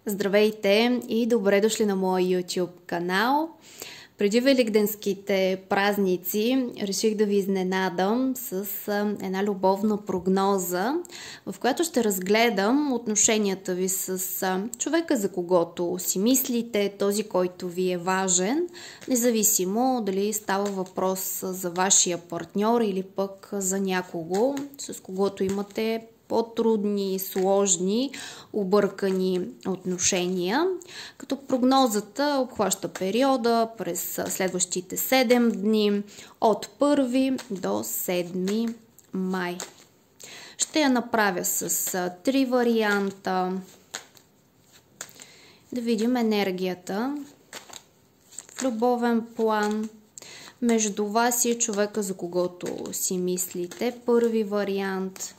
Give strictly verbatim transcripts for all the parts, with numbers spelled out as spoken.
Здравейте и добре дошли на моя YouTube канал. Преди великденските празници реших да ви изненадам с една любовна прогноза, в която ще разгледам отношенията ви с човека, за когото си мислите, този, който ви е важен, независимо дали става въпрос за вашия партньор или пък за някого, с когото имате по-трудни, сложни, объркани отношения, като прогнозата обхваща периода през следващите седем дни от първи до седми май. Ще я направя с три варианта. Да видим енергията в любовен план между вас и човека, за когото си мислите. Първи вариант.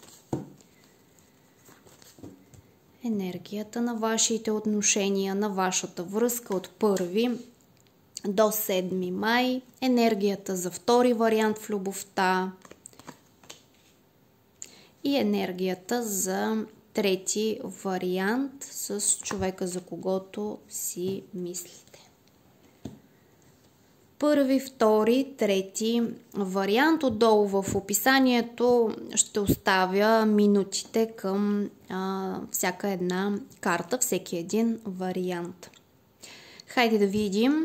Енергията на вашите отношения, на вашата връзка от първи до седми май. Енергията за втори вариант в любовта. И енергията за трети вариант с човека, за когото си мислите. Първи, втори, трети вариант. Отдолу в описанието ще оставя минутите към а, всяка една карта, всеки един вариант. Хайде да видим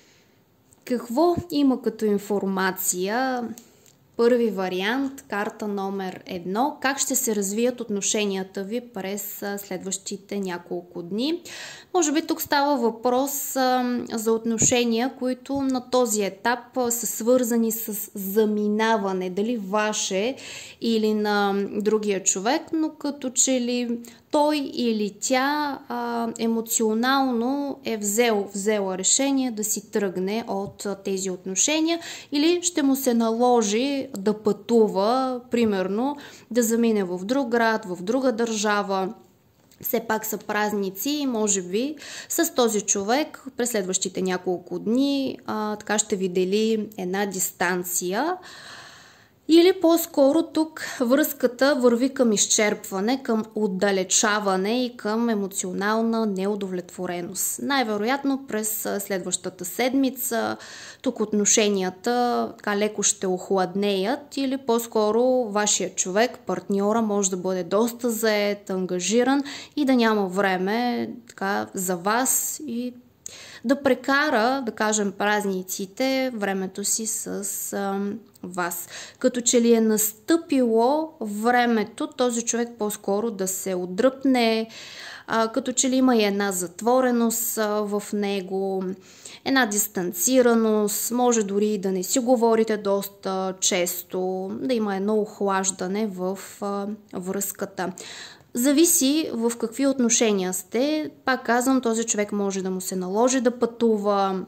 какво има като информация. Първи вариант, карта номер едно. Как ще се развият отношенията ви през следващите няколко дни? Може би тук става въпрос а, за отношения, които на този етап а, са свързани с заминаване. Дали ваше или на другия човек, но като че ли той или тя а, емоционално е взел, взела решение да си тръгне от а, тези отношения, или ще му се наложи да пътува, примерно да замине в друг град, в друга държава. Все пак са празници и може би с този човек през следващите няколко дни а, така ще ви дели една дистанция. Или по-скоро тук връзката върви към изчерпване, към отдалечаване и към емоционална неудовлетвореност. Най-вероятно през следващата седмица тук отношенията така леко ще охладнеят, или по-скоро вашия човек, партньора, може да бъде доста заед, ангажиран и да няма време така за вас и да прекара, да кажем, празниците, времето си с а, вас. Като че ли е настъпило времето този човек по-скоро да се отдръпне, а, като че ли има и една затвореност а, в него, една дистанцираност, може дори да не си говорите доста често, да има едно охлаждане в а, връзката. Зависи в какви отношения сте. Пак казвам, този човек може да му се наложи да пътува,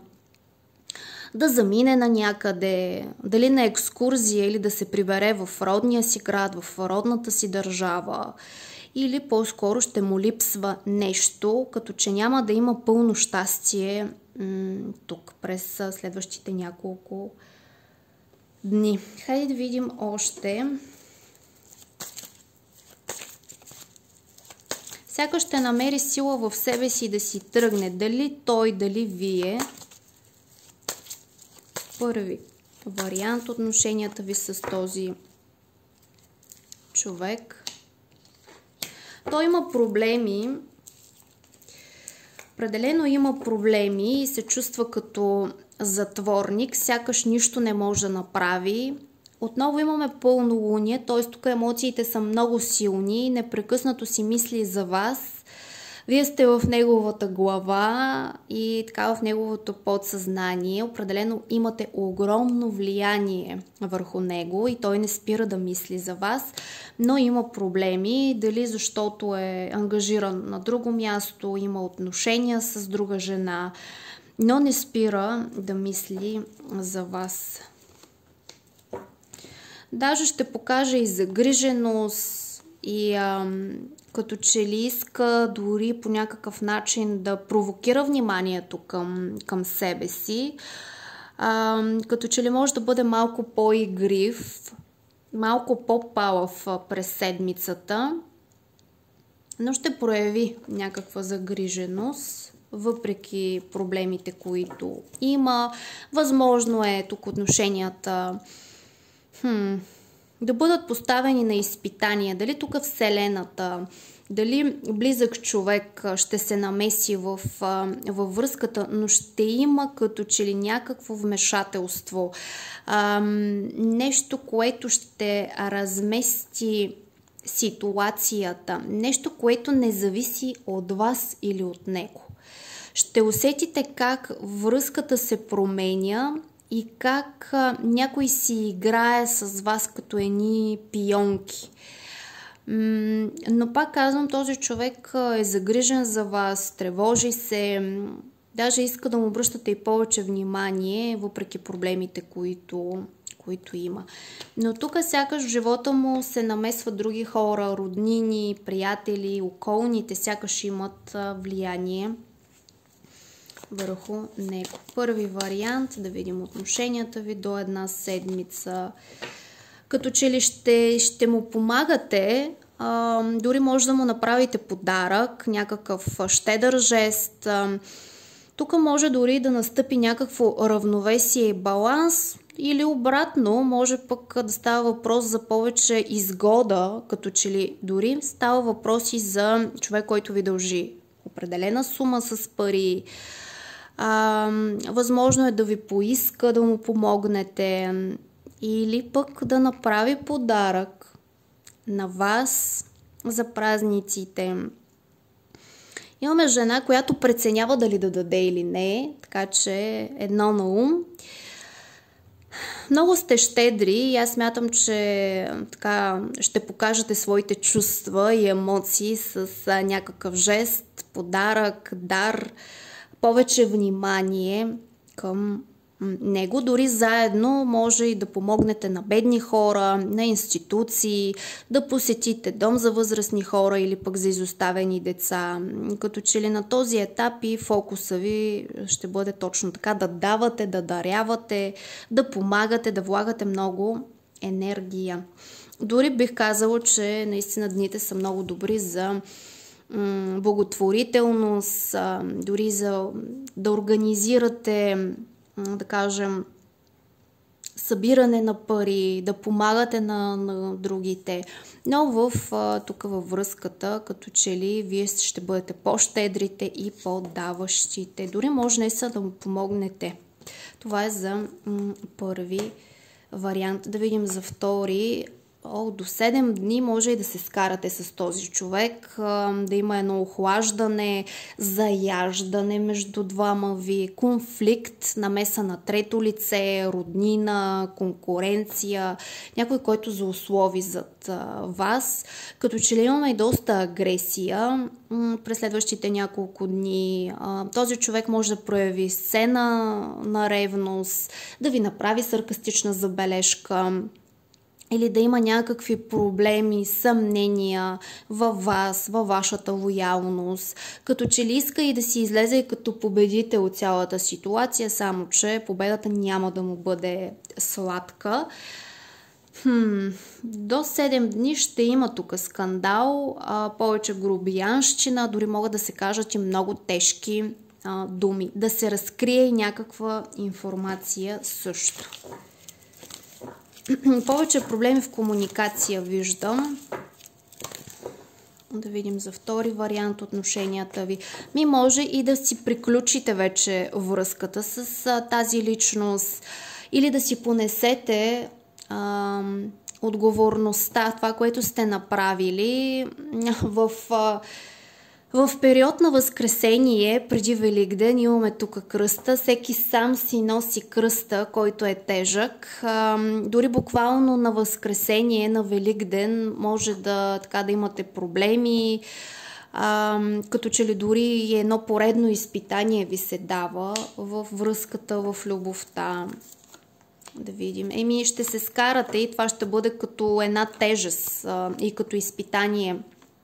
да замине на някъде, дали на екскурзия, или да се прибере в родния си град, в родната си държава, или по-скоро ще му липсва нещо, като че няма да има пълно щастие м- тук през следващите няколко дни. Хайде да видим още. Сякаш ще намери сила в себе си да си тръгне. Дали той, дали вие. Първи вариант, отношенията ви с този човек. Той има проблеми. Определено има проблеми и се чувства като затворник. Сякаш нищо не може да направи. Отново имаме пълнолуние, т.е. тук емоциите са много силни, непрекъснато си мисли за вас. Вие сте в неговата глава и така в неговото подсъзнание. Определено имате огромно влияние върху него и той не спира да мисли за вас, но има проблеми, дали защото е ангажиран на друго място, има отношения с друга жена, но не спира да мисли за вас. Даже ще покаже и загриженост и ам, като че ли иска дори по някакъв начин да провокира вниманието към, към себе си. Ам, като че ли може да бъде малко по-игрив, малко по-палав през седмицата. но ще прояви някаква загриженост, въпреки проблемите, които има. Възможно е тук отношенията хм, да бъдат поставени на изпитания. Дали тук Вселената, дали близък човек ще се намеси в, във връзката, но ще има като че ли някакво вмешателство. Ам, нещо, което ще размести ситуацията. Нещо, което не зависи от вас или от него. Ще усетите как връзката се променя и как а, някой си играе с вас като едни пионки. М- но пак казвам, този човек е загрижен за вас, тревожи се, даже иска да му обръщате и повече внимание, въпреки проблемите, които, които има. Но тук сякаш в живота му се намесват други хора, роднини, приятели, околните, сякаш имат а, влияние върху него. Първи вариант, да видим отношенията ви до една седмица. Като че ли ще, ще му помагате, а, дори може да му направите подарък, някакъв щедър жест. А, тук може дори да настъпи някакво равновесие и баланс, или обратно, може пък да става въпрос за повече изгода, като че ли дори става въпрос и за човек, който ви дължи определена сума с пари. А, възможно е да ви поиска да му помогнете или пък да направи подарък на вас за празниците. Имаме жена, която преценява дали да даде или не, така че едно на ум. Много сте щедри и аз смятам, че така ще покажете своите чувства и емоции с а, някакъв жест, подарък, дар, повече внимание към него. Дори заедно може и да помогнете на бедни хора, на институции, да посетите дом за възрастни хора или пък за изоставени деца. Като че ли на този етап и фокуса ви ще бъде точно така, да давате, да дарявате, да помагате, да влагате много енергия. Дори бих казала, че наистина дните са много добри за благотворителност, дори за да организирате, да кажем, събиране на пари, да помагате на, на другите. Но в, тук във връзката, като че ли вие ще бъдете по-щедрите и по-даващите. Дори може наистина да му помогнете. Това е за м- първи вариант. Да видим за втори. О, до седем дни може и да се скарате с този човек, да има едно охлаждане, заяждане между двама ви, конфликт, намеса на трето лице, роднина, конкуренция, някой, който злослови зад вас. Като че ли имаме и доста агресия през следващите няколко дни. Този човек може да прояви сцена на ревност, да ви направи саркастична забележка, или да има някакви проблеми, съмнения във вас, във вашата лоялност. Като че ли иска и да си излезе като победител от цялата ситуация, само че победата няма да му бъде сладка. Хм, до седем дни ще има тук скандал, а, повече грубиянщина, дори могат да се кажат и много тежки а, думи. Да се разкрие и някаква информация също. Повече проблеми в комуникация виждам. Да видим за втори вариант отношенията ви. Ми може и да си приключите вече връзката с а, тази личност или да си понесете а, отговорността, това, което сте направили в... А, В период на Възкресение, преди Великден, имаме тук кръста. Всеки сам си носи кръста, който е тежък. А, дори буквално на Възкресение, на Великден, може да, така, да имате проблеми. А, като че ли дори едно поредно изпитание ви се дава в връзката, в любовта. Да видим. Еми, ще се скарате и това ще бъде като една тежест а, и като изпитание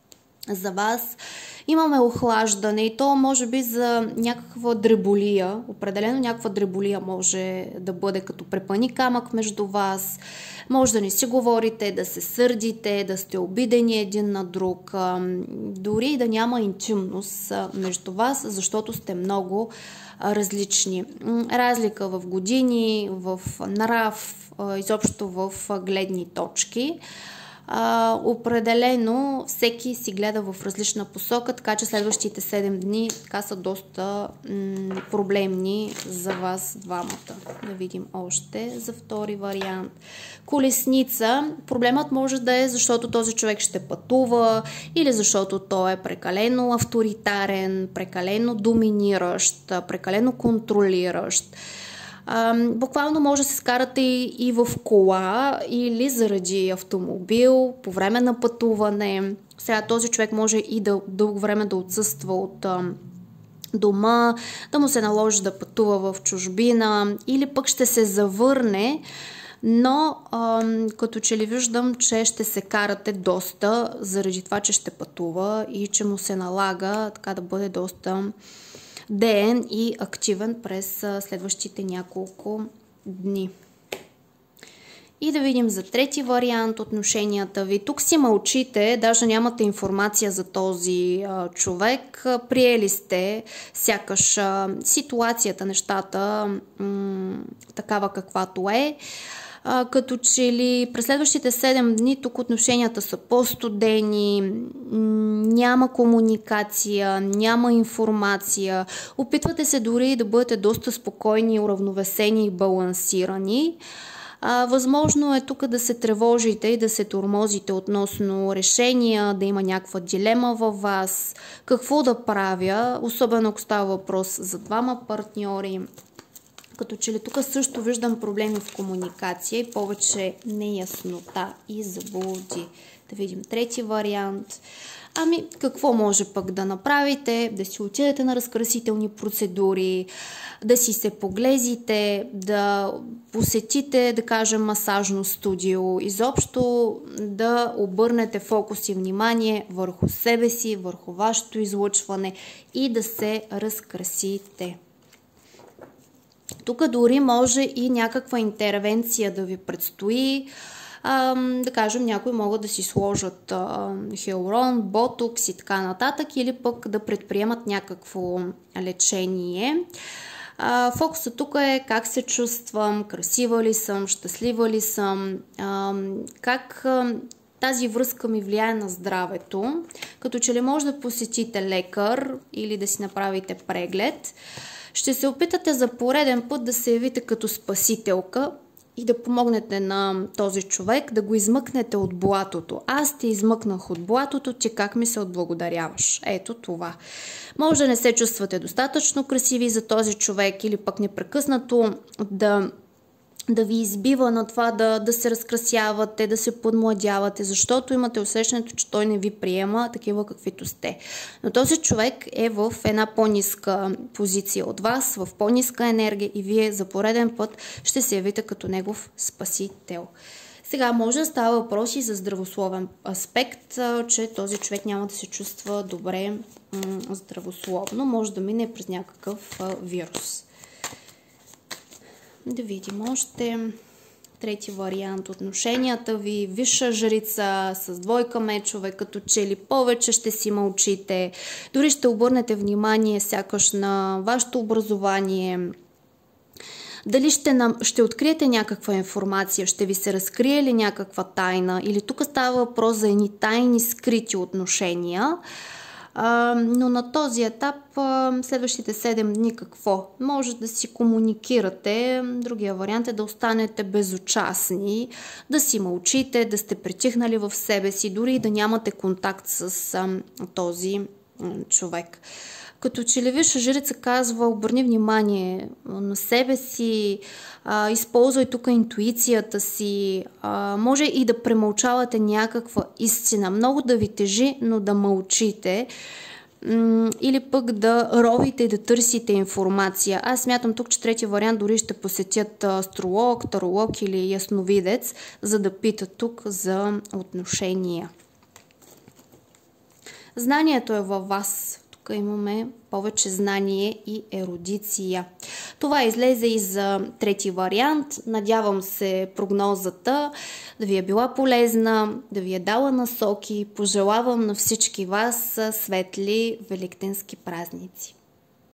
за вас. Имаме охлаждане и то може би за някаква дреболия. Определено някаква дреболия може да бъде като препъни камък между вас. Може да не си говорите, да се сърдите, да сте обидени един на друг. Дори и да няма интимност между вас, защото сте много различни. Разлика в години, в нрав, изобщо в гледни точки. Uh, определено всеки си гледа в различна посока, така че следващите седем дни така са доста м- проблемни за вас двамата. Да видим още за втори вариант. Колесница. Проблемът може да е защото този човек ще пътува или защото той е прекалено авторитарен, прекалено доминиращ, прекалено контролиращ. Uh, буквално може да се скарате и, и в кола или заради автомобил, по време на пътуване. Сега този човек може и да дълго време да отсъства от uh, дома, да му се наложи да пътува в чужбина или пък ще се завърне, но uh, като че ли виждам, че ще се карате доста заради това, че ще пътува и че му се налага така да бъде доста деен и активен през следващите няколко дни. И да видим за трети вариант отношенията ви. Тук си мълчите, даже нямате информация за този а, човек. Приели сте сякаш а, ситуацията, нещата м- такава каквато е. А, като че ли през следващите седем дни тук отношенията са по-студени, няма комуникация, няма информация. Опитвате се дори да бъдете доста спокойни, уравновесени и балансирани. А, възможно е тук да се тревожите и да се тормозите относно решения, да има някаква дилема във вас, какво да правя, особено ако става въпрос за двама партньори. Като че ли тук също виждам проблеми в комуникация и повече неяснота и заблуди. Да видим трети вариант. Ами, какво може пък да направите? Да си отидете на разкрасителни процедури, да си се поглезите, да посетите, да кажем, масажно студио, изобщо да обърнете фокус и внимание върху себе си, върху вашето излъчване и да се разкрасите. Тук дори може и някаква интервенция да ви предстои. А, да кажем, някои могат да си сложат а, хиалурон, ботокс и така нататък, или пък да предприемат някакво лечение. А, фокусът тук е как се чувствам, красива ли съм, щастлива ли съм, а, как а, тази връзка ми влияе на здравето. Като че ли може да посетите лекар или да си направите преглед. Ще се опитате за пореден път да се явите като спасителка и да помогнете на този човек да го измъкнете от блатото. Аз те измъкнах от блатото, ти как ми се отблагодаряваш? Ето това. Може да не се чувствате достатъчно красиви за този човек или пък непрекъснато да... да ви избива на това да, да се разкрасявате, да се подмладявате, защото имате усещането, че той не ви приема такива каквито сте. Но този човек е в една по-ниска позиция от вас, в по-ниска енергия и вие за пореден път ще се явите като негов спасител. Сега може да става въпрос и за здравословен аспект, че този човек няма да се чувства добре м- здравословно, може да мине през някакъв а, вирус. Да видим още трети вариант. Отношенията ви, висша жрица с двойка мечове, като че ли повече ще си мълчите. Дори ще обърнете внимание сякаш на вашето образование. Дали ще, нам, ще откриете някаква информация, ще ви се разкрие ли някаква тайна, или тук става въпрос за едни тайни скрити отношения. А, но на този етап а, следващите седем дни какво? Може да си комуникирате, другия вариант е да останете безучастни, да си мълчите, да сте притихнали в себе си, дори и да нямате контакт с а, този а, човек. Като че ли висша жрица казва, обърни внимание на себе си, а, използвай тук интуицията си, а, може и да премълчавате някаква истина, много да ви тежи, но да мълчите, м- или пък да ровите и да търсите информация. Аз смятам тук, че третия вариант дори ще посетят астролог, таролог или ясновидец, за да питат тук за отношения. Знанието е във вас. Тук имаме повече знание и ерудиция. Това излезе и за трети вариант. Надявам се прогнозата да ви е била полезна, да ви е дала насоки. Пожелавам на всички вас светли великденски празници.